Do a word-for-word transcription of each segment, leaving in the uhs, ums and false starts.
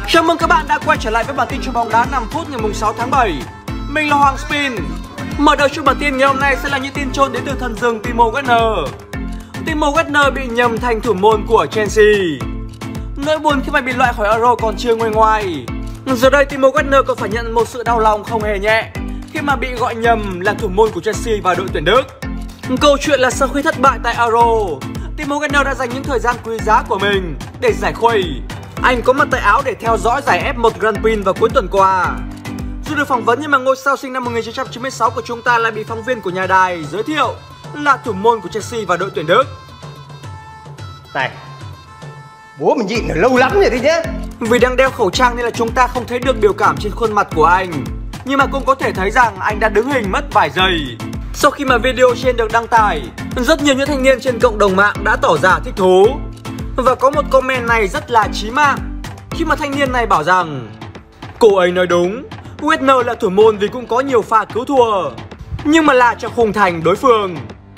Chào mừng các bạn đã quay trở lại với bản tin trong bóng đá năm phút ngày sáu tháng bảy. Mình là Hoàng Spin. Mở đầu cho bản tin ngày hôm nay sẽ là những tin trộn đến từ thần rừng Timo Werner. Timo Werner bị nhầm thành thủ môn của Chelsea. Nỗi buồn khi phải bị loại khỏi Euro còn chưa nguôi ngoai. Giờ đây Timo Werner còn phải nhận một sự đau lòng không hề nhẹ khi mà bị gọi nhầm là thủ môn của Chelsea và đội tuyển Đức. Câu chuyện là sau khi thất bại tại Euro, Timo Werner đã dành những thời gian quý giá của mình để giải khuây. Anh có mặt tại Áo để theo dõi giải F một Grand Prix vào cuối tuần qua. Dù được phỏng vấn nhưng mà ngôi sao sinh năm một nghìn chín trăm chín mươi sáu của chúng ta lại bị phóng viên của nhà đài giới thiệu là thủ môn của Chelsea và đội tuyển Đức. Này, bố mình nhịn lâu lắm rồi đấy nhá. Vì đang đeo khẩu trang nên là chúng ta không thấy được biểu cảm trên khuôn mặt của anh, nhưng mà cũng có thể thấy rằng anh đã đứng hình mất vài giây. Sau khi mà video trên được đăng tải, rất nhiều những thanh niên trên cộng đồng mạng đã tỏ ra thích thú. Và có một comment này rất là chí mạng khi mà thanh niên này bảo rằng cô ấy nói đúng, Werner là thủ môn vì cũng có nhiều pha cứu thua, nhưng mà là trong khung thành đối phương.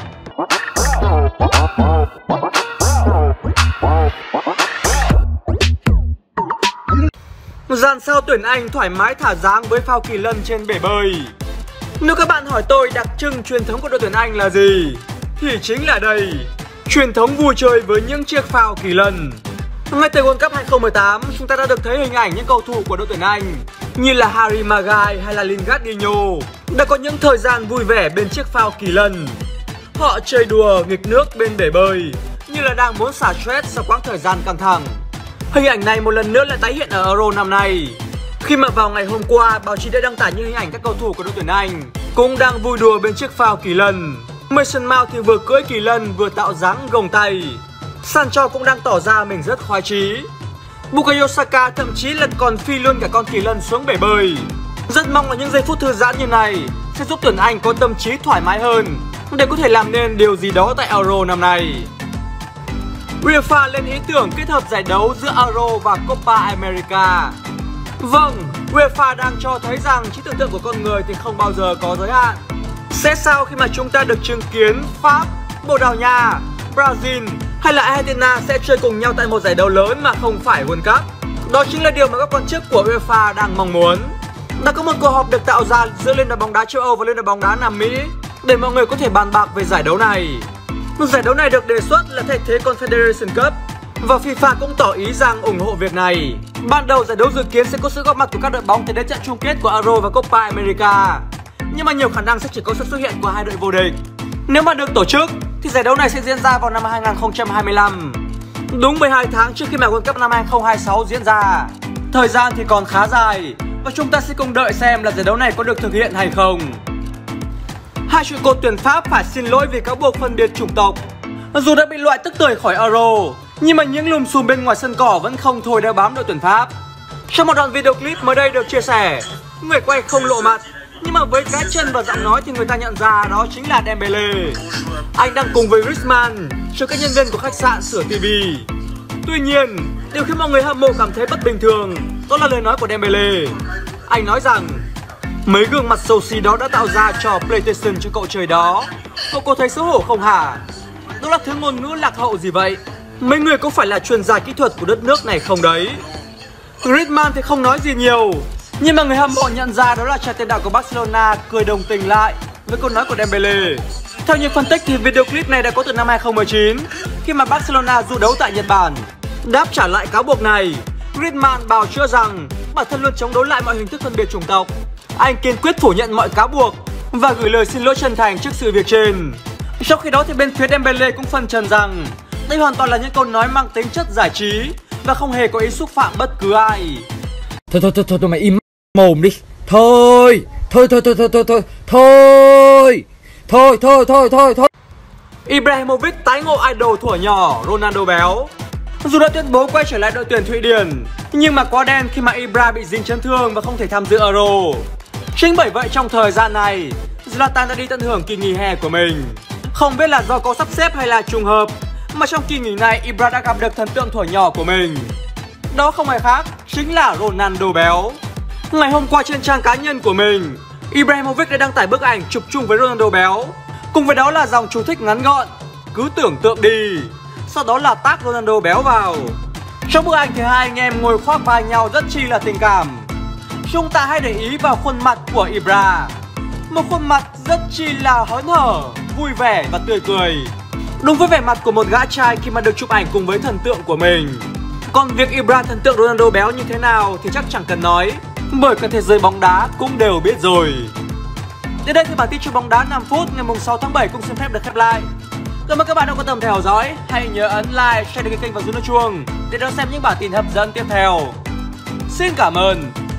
Dàn sao tuyển Anh thoải mái thả dáng với phao kỳ lân trên bể bơi. Nếu các bạn hỏi tôi đặc trưng truyền thống của đội tuyển Anh là gì, thì chính là đây: truyền thống vui chơi với những chiếc phao kỳ lân. Ngay từ World Cup hai không một tám, chúng ta đã được thấy hình ảnh những cầu thủ của đội tuyển Anh như là Harry Maguire hay là Lingard đã có những thời gian vui vẻ bên chiếc phao kỳ lân. Họ chơi đùa nghịch nước bên bể bơi như là đang muốn xả stress sau quãng thời gian căng thẳng. Hình ảnh này một lần nữa lại tái hiện ở Euro năm nay, khi mà vào ngày hôm qua báo chí đã đăng tải những hình ảnh các cầu thủ của đội tuyển Anh cũng đang vui đùa bên chiếc phao kỳ lân. Mason Mount thì vừa cưỡi kỳ lân vừa tạo dáng gồng tay. Sancho cũng đang tỏ ra mình rất khoái chí. Bukayo Saka thậm chí là còn phi luôn cả con kỳ lân xuống bể bơi. Rất mong là những giây phút thư giãn như này sẽ giúp tuyển Anh có tâm trí thoải mái hơn để có thể làm nên điều gì đó tại Euro năm nay. UEFA lên ý tưởng kết hợp giải đấu giữa Euro và Copa America. Vâng, UEFA đang cho thấy rằng trí tưởng tượng của con người thì không bao giờ có giới hạn. Sẽ sao khi mà chúng ta được chứng kiến Pháp, Bồ Đào Nha, Brazil hay là Argentina sẽ chơi cùng nhau tại một giải đấu lớn mà không phải World Cup? Đó chính là điều mà các quan chức của UEFA đang mong muốn. Đã có một cuộc họp được tạo ra giữa Liên đoàn bóng đá châu Âu và Liên đoàn bóng đá Nam Mỹ để mọi người có thể bàn bạc về giải đấu này. Giải đấu này được đề xuất là thay thế Confederation Cup và FIFA cũng tỏ ý rằng ủng hộ việc này. Ban đầu giải đấu dự kiến sẽ có sự góp mặt của các đội bóng tới đến trận chung kết của Euro và Copa America, nhưng mà nhiều khả năng sẽ chỉ có sự xuất hiện của hai đội vô địch. Nếu mà được tổ chức thì giải đấu này sẽ diễn ra vào năm hai nghìn không trăm hai mươi lăm, đúng mười hai tháng trước khi mà World Cup năm hai không hai sáu diễn ra. Thời gian thì còn khá dài và chúng ta sẽ cùng đợi xem là giải đấu này có được thực hiện hay không. Hai trụ cột tuyển Pháp phải xin lỗi vì cáo buộc phân biệt chủng tộc. Dù đã bị loại tức tưởi khỏi Euro, nhưng mà những lùm xùm bên ngoài sân cỏ vẫn không thôi đeo bám đội tuyển Pháp. Trong một đoạn video clip mới đây được chia sẻ, người quay không lộ mặt, nhưng mà với cái chân và giọng nói thì người ta nhận ra đó chính là Dembele. Anh đang cùng với Griezmann cho các nhân viên của khách sạn sửa ti vi. Tuy nhiên, điều khiến mọi người hâm mộ cảm thấy bất bình thường đó là lời nói của Dembele. Anh nói rằng mấy gương mặt xấu xí đó đã tạo ra trò PlayStation cho cậu chơi đó. Cậu có thấy xấu hổ không hả? Đó là thứ ngôn ngữ lạc hậu gì vậy? Mấy người có phải là chuyên gia kỹ thuật của đất nước này không đấy? Griezmann thì không nói gì nhiều, nhưng mà người hâm mộ nhận ra đó là chàng tiền đạo của Barcelona cười đồng tình lại với câu nói của Dembele. Theo những phân tích thì video clip này đã có từ năm hai không một chín, khi mà Barcelona du đấu tại Nhật Bản. Đáp trả lại cáo buộc này, Griezmann bào chữa rằng bản thân luôn chống đối lại mọi hình thức phân biệt chủng tộc. Anh kiên quyết phủ nhận mọi cáo buộc và gửi lời xin lỗi chân thành trước sự việc trên. Trong khi đó thì bên phía Dembele cũng phân trần rằng đây hoàn toàn là những câu nói mang tính chất giải trí và không hề có ý xúc phạm bất cứ ai. Thôi thôi thôi thôi, thôi mày im mồm đi. Thôi, thôi thôi thôi thôi thôi thôi thôi thôi thôi thôi thôi thôi. Ibrahimovic tái ngộ idol thuở nhỏ Ronaldo béo. Dù đã tuyên bố quay trở lại đội tuyển Thụy Điển, nhưng mà quá đen khi mà Ibra bị dính chấn thương và không thể tham dự Euro. Chính bởi vậy trong thời gian này, Zlatan đã đi tận hưởng kỳ nghỉ hè của mình. Không biết là do có sắp xếp hay là trùng hợp mà trong kỳ nghỉ này Ibra đã gặp được thần tượng thuở nhỏ của mình. Đó không ai khác chính là Ronaldo béo. Ngày hôm qua trên trang cá nhân của mình, Ibrahimovic đã đăng tải bức ảnh chụp chung với Ronaldo béo. Cùng với đó là dòng chú thích ngắn gọn: cứ tưởng tượng đi. Sau đó là tag Ronaldo béo vào. Trong bức ảnh thì hai anh em ngồi khoác vai nhau rất chi là tình cảm. Chúng ta hãy để ý vào khuôn mặt của Ibra. Một khuôn mặt rất chi là hớn hở, vui vẻ và tươi cười. Đúng với vẻ mặt của một gã trai khi mà được chụp ảnh cùng với thần tượng của mình. Còn việc Ibra thần tượng Ronaldo béo như thế nào thì chắc chẳng cần nói, bởi cả thế giới bóng đá cũng đều biết rồi. Đến đây thì bản tin chụp bóng đá năm phút ngày sáu tháng bảy cũng xin phép được khép lại. Cảm ơn các bạn đã quan tâm theo dõi. Hãy nhớ ấn like, share đăng ký kênh và rung nút chuông để đón xem những bản tin hấp dẫn tiếp theo. Xin cảm ơn.